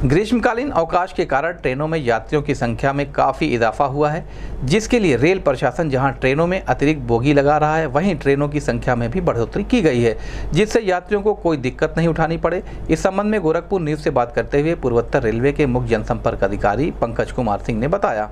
ग्रीष्मकालीन अवकाश के कारण ट्रेनों में यात्रियों की संख्या में काफ़ी इजाफा हुआ है, जिसके लिए रेल प्रशासन जहां ट्रेनों में अतिरिक्त बोगी लगा रहा है, वहीं ट्रेनों की संख्या में भी बढ़ोतरी की गई है, जिससे यात्रियों को कोई दिक्कत नहीं उठानी पड़े। इस संबंध में गोरखपुर न्यूज़ से बात करते हुए पूर्वोत्तर रेलवे के मुख्य जनसंपर्क अधिकारी पंकज कुमार सिंह ने बताया।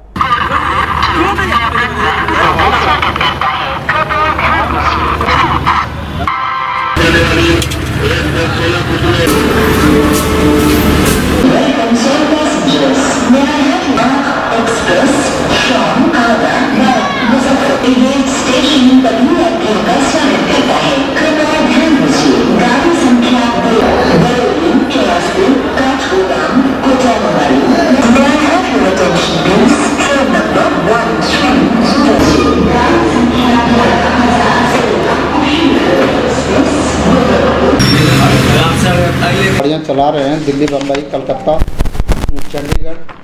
गाड़ियाँ चला रहे हैं दिल्ली, बम्बई, कलकत्ता, चंडीगढ़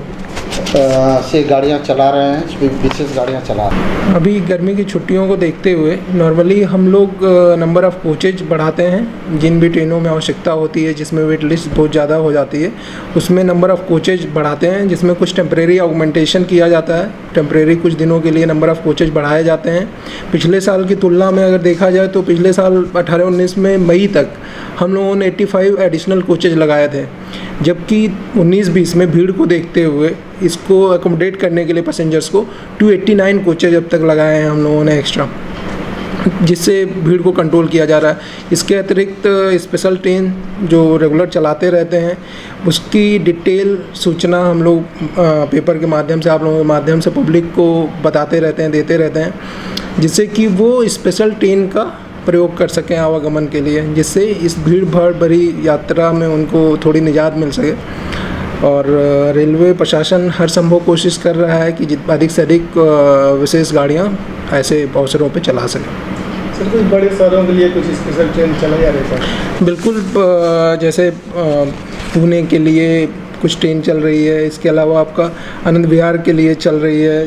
से गाड़ियाँ चला रहे हैं, विशेष गाड़ियाँ चला रहे हैं। अभी गर्मी की छुट्टियों को देखते हुए नॉर्मली हम लोग नंबर ऑफ़ कोचेज बढ़ाते हैं। जिन भी ट्रेनों में आवश्यकता होती है, जिसमें वेट लिस्ट बहुत ज़्यादा हो जाती है, उसमें नंबर ऑफ़ कोचेज बढ़ाते हैं, जिसमें कुछ टेम्परेरी ऑगमेंटेशन किया जाता है। टेम्परेरी कुछ दिनों के लिए नंबर ऑफ़ कोचेज बढ़ाए जाते हैं। पिछले साल की तुलना में अगर देखा जाए तो पिछले साल 18-19 में मई तक हम लोगों ने 85 एडिशनल कोचेज लगाए थे, जबकि 19-20 में भीड़ को देखते हुए इसको अकोमोडेट करने के लिए पैसेंजर्स को 289 कोचेज अब तक लगाए हैं हम लोगों ने एक्स्ट्रा, जिससे भीड़ को कंट्रोल किया जा रहा है। इसके अतिरिक्त स्पेशल ट्रेन जो रेगुलर चलाते रहते हैं, उसकी डिटेल सूचना हम लोग पेपर के माध्यम से, आप लोगों के माध्यम से पब्लिक को बताते रहते हैं, देते रहते हैं, जिससे कि वो स्पेशल ट्रेन का प्रयोग कर सकें आवागमन के लिए, जिससे इस भीड़ भाड़ भरी यात्रा में उनको थोड़ी निजात मिल सके। और रेलवे प्रशासन हर संभव कोशिश कर रहा है कि अधिक से अधिक विशेष गाड़ियां ऐसे अवसरों पे चला सकें। सर, कुछ बड़े शहरों के लिए कुछ स्पेशल ट्रेन चला जा रही है? बिल्कुल, जैसे पुणे के लिए कुछ ट्रेन चल रही है, इसके अलावा आपका आनंद विहार के लिए चल रही है।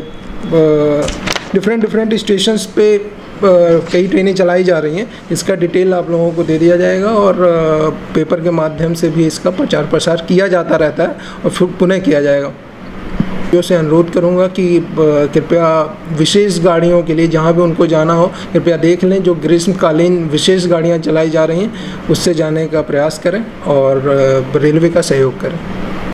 डिफरेंट स्टेशंस पे कई ट्रेनें चलाई जा रही हैं। इसका डिटेल आप लोगों को दे दिया जाएगा और पेपर के माध्यम से भी इसका प्रचार प्रसार किया जाता रहता है और फिर पुनः किया जाएगा। से अनुरोध करूंगा कि कृपया विशेष गाड़ियों के लिए जहां भी उनको जाना हो, कृपया देख लें जो ग्रीष्मकालीन विशेष गाड़ियां चलाई जा रही हैं उससे जाने का प्रयास करें और रेलवे का सहयोग करें।